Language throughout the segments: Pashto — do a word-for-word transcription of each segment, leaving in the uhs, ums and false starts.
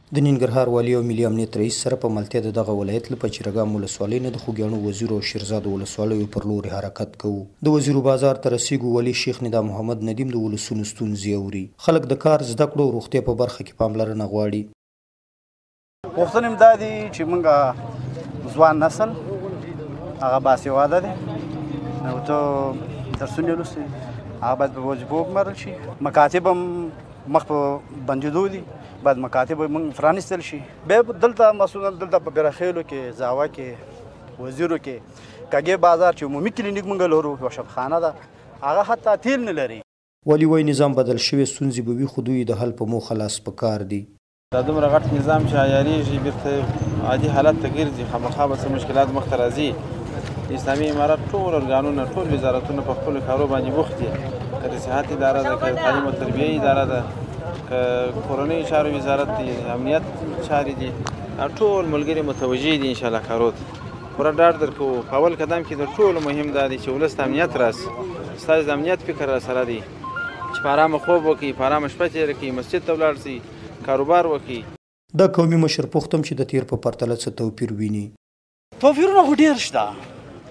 د ننګرهار والي او ملي امنیت رئیس سره په ملتیا د دغه ولایت له پچرګام ولسوالۍ نه د خوږیاڼو وزیر او شیرزاد ولسوالیو پر لوري حرکت کوو. د وزیرو بازار ته رسیږو. والي شیخ ندا محمد ندیم د ولسونو ستونزې اوري. خلک د کار، زده کړو او روغتیا په برخه کې پاملرنه غواړي. غوښتنې مې دا دي چې موږ ځوان نسل هغه باسواده دی او ته درسونه یې لوستي هغه باید په وظیفو وګمارل شي. مکاتب هم مخ په بندېدو دي، باید مکاتب موږ پرانیستل شي. بیا دلته مسؤل دلته په براخیلو کې، زاوا کې، وزیرو کې، کږې بازار چې عمومي کلینیک موږ لرو، یوه شفخانه ده، هغه حتی تیل نه لري. والي وایي نظام بدل شوی، ستونزې به وي خو دوی د حل په موخه لاس په کار دي. دا دومره غټ نظام چې عیارېږي بېرته عادي حالت ته ګرځي، خامخا به څه مشکلات مخته راځي. د اسلامي امارت ټول ارګانونه، ټول وزارتونه په خپلو کارو باندې بوخت دي، که د صحت اداره ده، که د تعلیم او تربیې اداره ده، که کورنۍ چارو وزارت دی، امنیت چارې دي، ټول ملګري متوجه دي انشاءالله کارو ته. پوره ډاډ درکوو په اول قدم کې تر ټولو مهم دا دی چې ولس ته امنیت راسي. ستاسو د امنیت فکر راسره دی چې په ارامه خوب وکړي، په ارامه شپه تېره کړي، مسجد ته ولاړ شي، کاروبار وکړي. دا قومي مشر پوښتم چې د تیر په پرتله څه توپیر ویني. توپیرونه خو ډېر شته.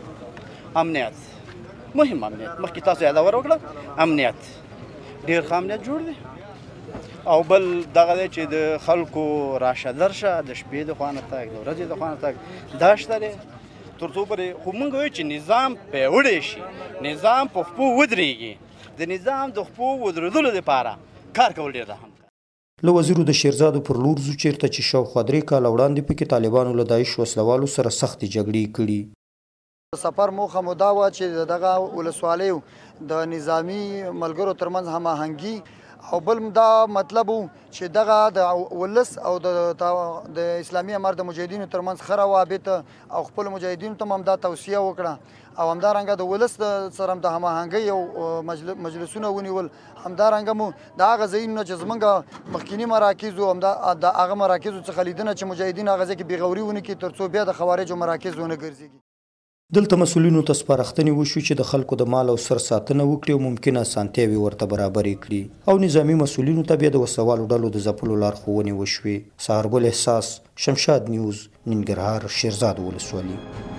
امنیت مهم، امنیت مخکې تاسو یادونه وکړه، امنیت ډېر ښه امنیت جوړ دی. او بل دغه دی چې د خلکو راشه درشه، د شپې د خوا نه تګ، د ورځې د خوا نه تګ دا شته دی. تر څو پورې خو موږ وایو چې نظام پیاوړی شي، نظام په خپو ودرېږي. د نظام د خپو ودرېدلو دپاره کار کول ډېر اهم کار. له وزیرو د شیرزادو پر لور ځو چېرته چې شاوخوا درې کاله وړاندې پکې طالبانو له داعش وسلوالو سره سختې جګړې کړي. سفر موخه مو دا وه چې دغه ولسوالیو د نظامي ملګرو ترمنځ هماهنګي او بل دا مطلب و چې دغه د ولس او د اسلامي امارت د مجاهدینو ترمنځ ښه روابط او خپلو مجاهدینو ته هم همدا توصیه وکړه او همدارنګه د ولس سره هم د هماهنګۍ او مجلسونه ونیول. همدارنګه مو د هغه ځایونو چې زموږ مخکیني مراکز و د هغه مراکزو څخه لیدنه چې مجاهدین هغه ځای کې بېغوري ونه کړي تر څو بیا د خوارجو مراکز ونه ګرځېږي. دلته مسؤلینو ته سپارښتنې وشوې چې د خلکو د مال او سر ساتنه وکړي او ممکنه اسانتیاوې ورته برابرې کړي او نظامي مسؤلینو ته بیا د وسوالو ډلو د ځپلو لارښوونې وشوې. سهارګل احساس، شمشاد نیوز، ننګرهار، شیرزاد ولسوالي.